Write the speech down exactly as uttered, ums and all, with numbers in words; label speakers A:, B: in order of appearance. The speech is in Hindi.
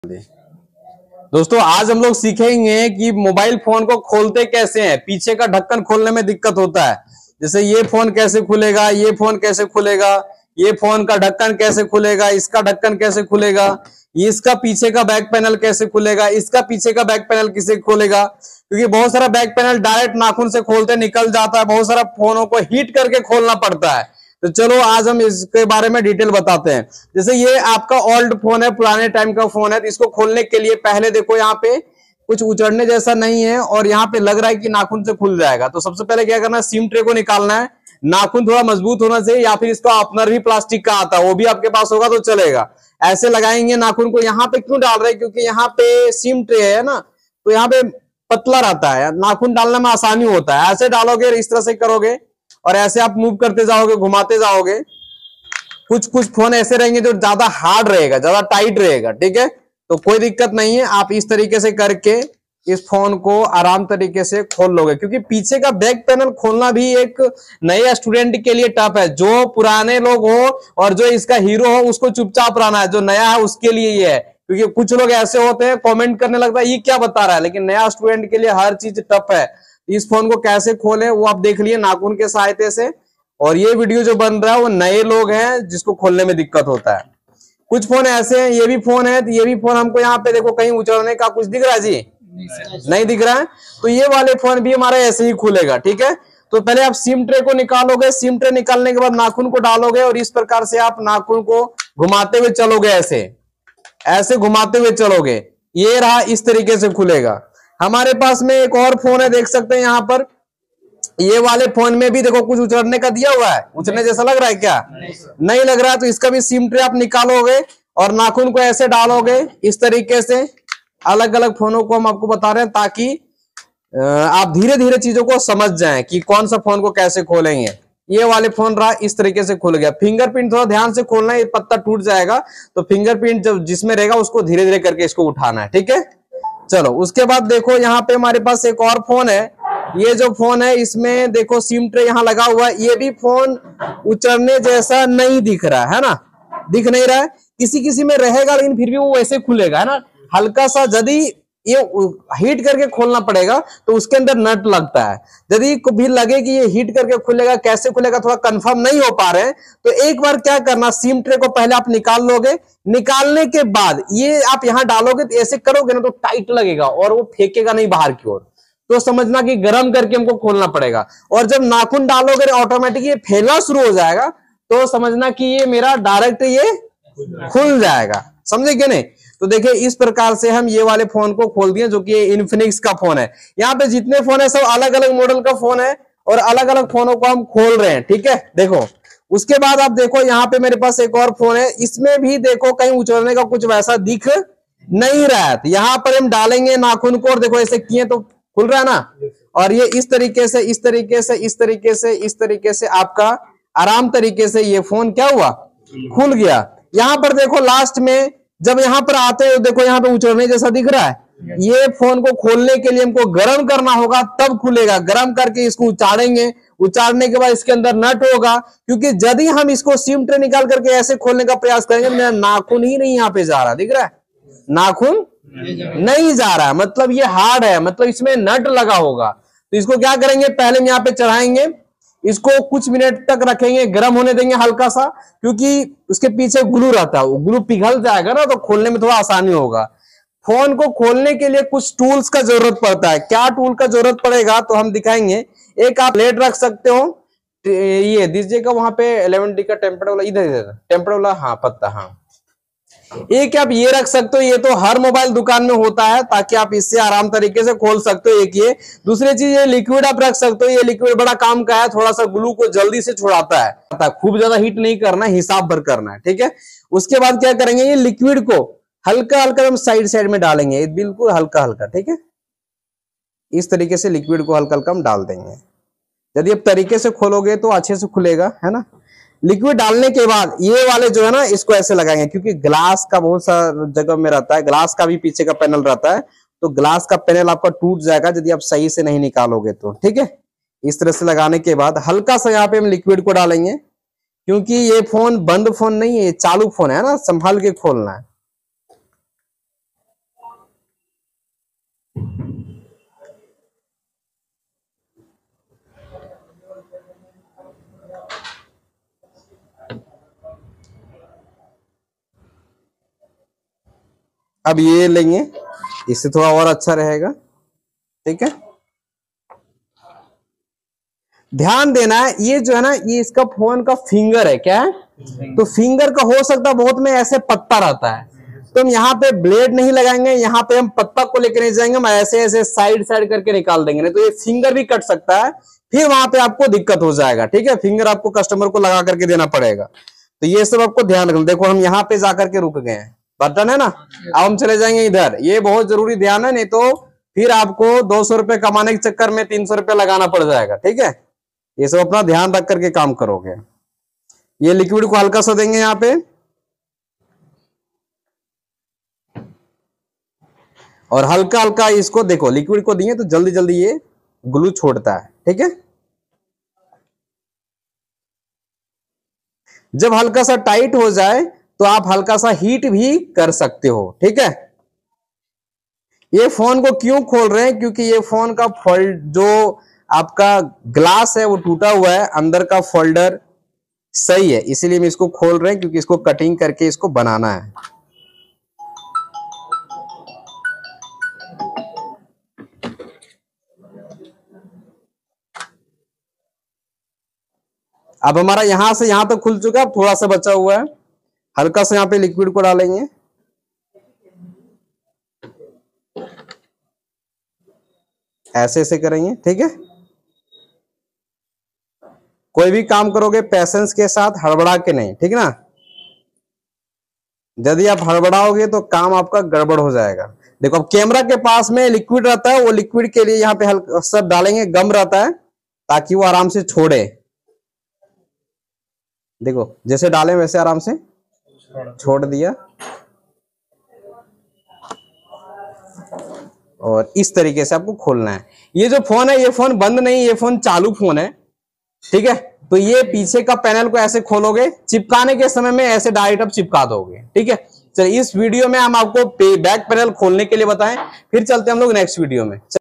A: दोस्तों आज हम लोग सीखेंगे कि मोबाइल फोन को खोलते कैसे हैं। पीछे का ढक्कन खोलने में दिक्कत होता है, जैसे ये फोन कैसे खुलेगा, ये फोन कैसे खुलेगा, ये फोन का ढक्कन कैसे खुलेगा, इसका ढक्कन कैसे खुलेगा, इसका पीछे का बैक पैनल कैसे खुलेगा, इसका पीछे का बैक पैनल किसे खोलेगा। क्योंकि बहुत सारा बैक पैनल डायरेक्ट नाखून से खोलते निकल जाता है, बहुत सारा फोनों को हीट करके खोलना पड़ता है। तो चलो आज हम इसके बारे में डिटेल बताते हैं। जैसे ये आपका ओल्ड फोन है, पुराने टाइम का फोन है, तो इसको खोलने के लिए पहले देखो यहाँ पे कुछ उचड़ने जैसा नहीं है और यहाँ पे लग रहा है कि नाखून से खुल जाएगा। तो सबसे पहले क्या करना है, सिम ट्रे को निकालना है। नाखून थोड़ा मजबूत होना चाहिए या फिर इसका ओपनर भी प्लास्टिक का आता है, वो भी आपके पास होगा तो चलेगा। ऐसे लगाएंगे नाखून को। यहाँ पे क्यों डाल रहे हैं, क्योंकि यहाँ पे सिम ट्रे है ना, तो यहाँ पे पतला रहता है, नाखून डालने में आसानी होता है। ऐसे डालोगे, इस तरह से करोगे और ऐसे आप मूव करते जाओगे, घुमाते जाओगे। कुछ कुछ फोन ऐसे रहेंगे जो ज्यादा हार्ड रहेगा, ज्यादा टाइट रहेगा, ठीक है, तो कोई दिक्कत नहीं है। आप इस तरीके से करके इस फोन को आराम तरीके से खोल लोगे। क्योंकि पीछे का बैक पैनल खोलना भी एक नए स्टूडेंट के लिए टफ है। जो पुराने लोग हो और जो इसका हीरो हो उसको चुपचाप रहना है, जो नया है उसके लिए ये है। क्योंकि कुछ लोग ऐसे होते हैं कमेंट करने लगता है ये क्या बता रहा है, लेकिन नया स्टूडेंट के लिए हर चीज टफ है। इस फोन को कैसे खोले वो आप देख लिए नाखून के सहायता से। और ये वीडियो जो बन रहा है वो नए लोग हैं जिसको खोलने में दिक्कत होता है। कुछ फोन ऐसे हैं, ये भी फोन है, तो ये भी फोन हमको यहाँ पे देखो कहीं उचड़ने का कुछ दिख रहा है जी, नहीं, नहीं दिख रहा है। तो ये वाले फोन भी हमारा ऐसे ही खुलेगा, ठीक है। तो पहले आप सिम ट्रे को निकालोगे, सिम ट्रे निकालने के बाद नाखून को डालोगे और इस प्रकार से आप नाखून को घुमाते हुए चलोगे, ऐसे ऐसे घुमाते हुए चलोगे। ये रहा, इस तरीके से खुलेगा। हमारे पास में एक और फोन है, देख सकते हैं यहाँ पर। ये वाले फोन में भी देखो कुछ उचड़ने का दिया हुआ है, उचड़ने जैसा लग रहा है क्या, नहीं, नहीं लग रहा है। तो इसका भी सिम ट्रे आप निकालोगे और नाखून को ऐसे डालोगे इस तरीके से। अलग अलग फोनों को हम आपको बता रहे हैं ताकि आप धीरे धीरे चीजों को समझ जाएं कि कौन सा फोन को कैसे खोलेंगे। ये वाले फोन रहा, इस तरीके से खुल गया। फिंगरप्रिंट थोड़ा ध्यान से खोलना है, ये पत्ता टूट जाएगा। तो फिंगरप्रिंट जब जिसमें रहेगा उसको धीरे धीरे करके इसको उठाना है, ठीक है। चलो उसके बाद देखो यहाँ पे हमारे पास एक और फोन है। ये जो फोन है इसमें देखो सिम ट्रे यहाँ लगा हुआ है। ये भी फोन उचड़ने जैसा नहीं दिख रहा है ना, दिख नहीं रहा है। किसी किसी में रहेगा लेकिन फिर भी वो वैसे खुलेगा, है ना। हल्का सा यदि ये हीट करके खोलना पड़ेगा तो उसके अंदर नट लगता है। यदि को भी लगे कि ये हीट करके खुलेगा, कैसे खुलेगा थोड़ा कंफर्म नहीं हो पा रहे हैं, तो एक बार क्या करना, सिम ट्रे को पहले आप निकाल लोगे। निकालने के बाद ये आप यहां डालोगे तो ऐसे करोगे ना तो टाइट लगेगा और वो फेंकेगा नहीं बाहर की ओर। तो समझना कि गर्म करके हमको खोलना पड़ेगा। और जब नाखून डालोगे ऑटोमेटिक ये फैलना शुरू हो जाएगा, तो समझना कि ये मेरा डायरेक्ट ये खुल जाएगा, समझे क्या नहीं। तो देखिए इस प्रकार से हम ये वाले फोन को खोल दिए, जो कि इन्फिनिक्स का फोन है। यहाँ पे जितने फोन है सब अलग अलग मॉडल का फोन है और अलग अलग फोनों को हम खोल रहे हैं, ठीक है। देखो उसके बाद आप देखो यहाँ पे मेरे पास एक और फोन है, इसमें भी देखो कहीं उचड़ने का कुछ वैसा दिख नहीं रहा है। तो यहाँ पर हम डालेंगे नाखून को और देखो ऐसे किए तो खुल रहा है ना। और ये इस तरीके से इस तरीके से इस तरीके से इस तरीके से आपका आराम तरीके से ये फोन क्या हुआ, खुल गया। यहाँ पर देखो लास्ट में जब यहाँ पर आते हैं देखो यहाँ पे उचड़ने जैसा दिख रहा है। ये फोन को खोलने के लिए हमको गर्म करना होगा तब खुलेगा। गर्म करके इसको उचाड़ेंगे, उचाड़ने के बाद इसके अंदर नट होगा। क्योंकि यदि हम इसको सिम ट्रे निकाल करके ऐसे खोलने का प्रयास करेंगे, मेरा नाखून ही नहीं यहाँ पे जा रहा, दिख रहा है नाखून नहीं जा रहा है, मतलब ये हार्ड है, मतलब इसमें नट लगा होगा। तो इसको क्या करेंगे, पहले हम यहाँ पे चढ़ाएंगे, इसको कुछ मिनट तक रखेंगे, गर्म होने देंगे हल्का सा। क्योंकि उसके पीछे ग्लू रहता है, वो ग्लू पिघल जाएगा ना तो खोलने में थोड़ा आसानी होगा। फोन को खोलने के लिए कुछ टूल्स का जरूरत पड़ता है। क्या टूल का जरूरत पड़ेगा तो हम दिखाएंगे। एक आप प्लेट रख सकते हो, ये दीजिएगा वहां पे इलेवन डी का टेम्पर्ड वाला, इधर इधर टेम्पर्ड वाला, हाँ पत्ता, हाँ। एक आप ये रख सकते हो, ये तो हर मोबाइल दुकान में होता है ताकि आप इससे आराम तरीके से खोल सकते हो। एक ये, दूसरी चीज ये लिक्विड आप रख सकते हो। ये लिक्विड बड़ा काम का है, थोड़ा सा ग्लू को जल्दी से छुड़ाता है। खूब ज्यादा हीट नहीं करना, हिसाब भर करना है, ठीक है। उसके बाद क्या करेंगे, ये लिक्विड को हल्का हल्का हम साइड साइड में डालेंगे, बिल्कुल हल्का हल्का, ठीक है। इस तरीके से लिक्विड को हल्का हल्का हम डाल देंगे। यदि आप तरीके से खोलोगे तो अच्छे से खुलेगा, है ना। लिक्विड डालने के बाद ये वाले जो है ना इसको ऐसे लगाएंगे, क्योंकि ग्लास का बहुत सा जगह में रहता है, ग्लास का भी पीछे का पैनल रहता है, तो ग्लास का पैनल आपका टूट जाएगा यदि आप सही से नहीं निकालोगे तो, ठीक है। इस तरह से लगाने के बाद हल्का सा यहाँ पे हम लिक्विड को डालेंगे, क्योंकि ये फोन बंद फोन नहीं है, ये चालू फोन है ना, संभाल के खोलना है। अब ये लेंगे, इससे थोड़ा और अच्छा रहेगा। ठीक है, ध्यान देना है, ये जो है ना, ये इसका फोन का फिंगर है, क्या है? तो फिंगर का हो सकता है बहुत में ऐसे पत्ता रहता है, तो हम यहाँ पे ब्लेड नहीं लगाएंगे, यहाँ पे हम पत्ता को लेकर नहीं जाएंगे, हम ऐसे ऐसे साइड साइड करके निकाल देंगे, नहीं तो ये फिंगर भी कट सकता है, फिर वहां पे आपको दिक्कत हो जाएगा। ठीक है, फिंगर आपको कस्टमर को लगा करके देना पड़ेगा, तो ये सब आपको ध्यान रखना। देखो हम यहाँ पे जाकर के रुक गए हैं, बटन है ना, अब हम चले जाएंगे इधर, ये बहुत जरूरी ध्यान है, नहीं तो फिर आपको दो सौ रुपए कमाने के चक्कर में तीन सौ रुपए लगाना पड़ जाएगा। ठीक है, ये सब अपना ध्यान रख करके काम करोगे। ये लिक्विड को हल्का सा देंगे यहाँ पे, और हल्का हल्का इसको देखो, लिक्विड को दिए तो जल्दी जल्दी ये ग्लू छोड़ता है। ठीक है, जब हल्का सा टाइट हो जाए तो आप हल्का सा हीट भी कर सकते हो। ठीक है, ये फोन को क्यों खोल रहे हैं? क्योंकि ये फोन का फोल्ड, जो आपका ग्लास है वो टूटा हुआ है, अंदर का फोल्डर सही है, इसीलिए हम इसको खोल रहे हैं, क्योंकि इसको कटिंग करके इसको बनाना है। अब हमारा यहां से यहां तक खुल चुका है, अब थोड़ा सा बचा हुआ है, हल्का सा यहाँ पे लिक्विड को डालेंगे, ऐसे ऐसे करेंगे। ठीक है, कोई भी काम करोगे पेशेंस के साथ, हड़बड़ा के नहीं। ठीक ना, यदि आप हड़बड़ाओगे तो काम आपका गड़बड़ हो जाएगा। देखो अब कैमरा के पास में लिक्विड रहता है, वो लिक्विड के लिए यहाँ पे हल्का सब डालेंगे, गम रहता है ताकि वो आराम से छोड़े। देखो जैसे डालें वैसे आराम से छोड़ दिया, और इस तरीके से आपको खोलना है। ये जो फोन है, ये फोन बंद नहीं, ये फोन चालू फोन है। ठीक है, तो ये पीछे का पैनल को ऐसे खोलोगे, चिपकाने के समय में ऐसे डायरेक्ट आप चिपका दोगे। ठीक है, चलिए इस वीडियो में हम आपको बैक पैनल खोलने के लिए बताएं, फिर चलते हैं हम लोग नेक्स्ट वीडियो में।